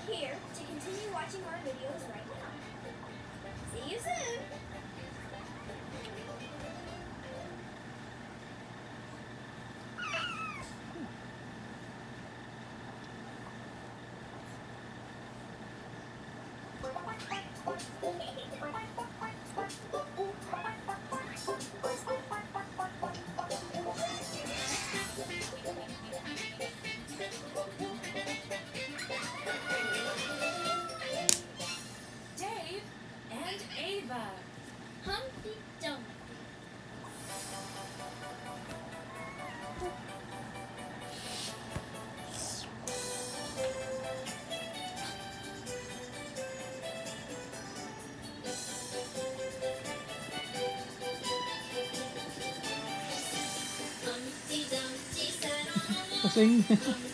here to continue watching our videos right now. See you soon! Dave and Ava. Humpty Dumpty. Kasing